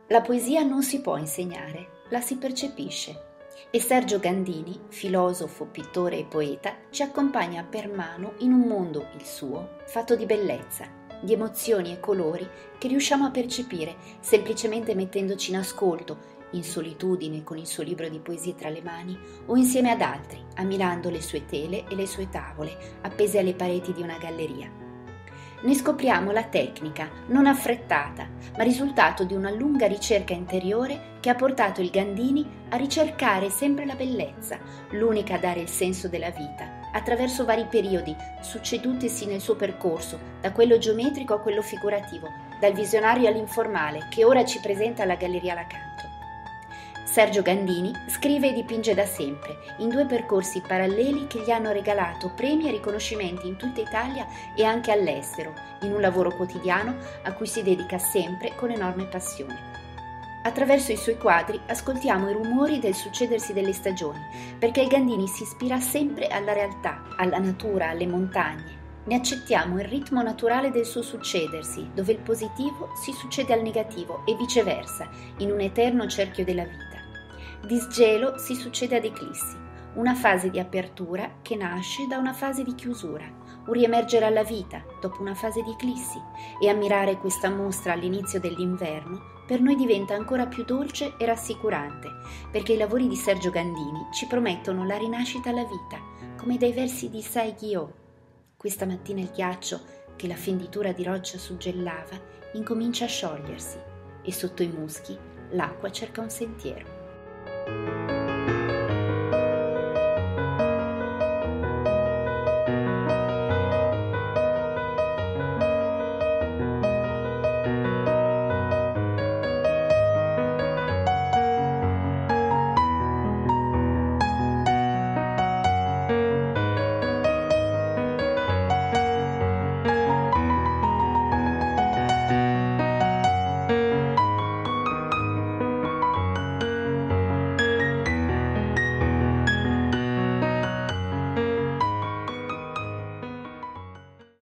La poesia non si può insegnare, la si percepisce. E Sergio Gandini, filosofo, pittore e poeta, ci accompagna per mano in un mondo, il suo, fatto di bellezza, di emozioni e colori che riusciamo a percepire semplicemente mettendoci in ascolto, in solitudine con il suo libro di poesie tra le mani o insieme ad altri, ammirando le sue tele e le sue tavole appese alle pareti di una galleria. Ne scopriamo la tecnica, non affrettata, ma risultato di una lunga ricerca interiore che ha portato il Gandini a ricercare sempre la bellezza, l'unica a dare il senso della vita, attraverso vari periodi succedutisi nel suo percorso, da quello geometrico a quello figurativo, dal visionario all'informale, che ora ci presenta alla Galleria Lacanto. Sergio Gandini scrive e dipinge da sempre, in due percorsi paralleli che gli hanno regalato premi e riconoscimenti in tutta Italia e anche all'estero, in un lavoro quotidiano a cui si dedica sempre con enorme passione. Attraverso i suoi quadri ascoltiamo i rumori del succedersi delle stagioni, perché il Gandini si ispira sempre alla realtà, alla natura, alle montagne. Ne accettiamo il ritmo naturale del suo succedersi, dove il positivo si succede al negativo e viceversa, in un eterno cerchio della vita. Disgelo si succede ad eclissi, una fase di apertura che nasce da una fase di chiusura, un riemergere alla vita dopo una fase di eclissi, e ammirare questa mostra all'inizio dell'inverno per noi diventa ancora più dolce e rassicurante, perché i lavori di Sergio Gandini ci promettono la rinascita alla vita, come dai versi di Sai Ghiò. Questa mattina il ghiaccio che la fenditura di roccia suggellava incomincia a sciogliersi e sotto i muschi l'acqua cerca un sentiero.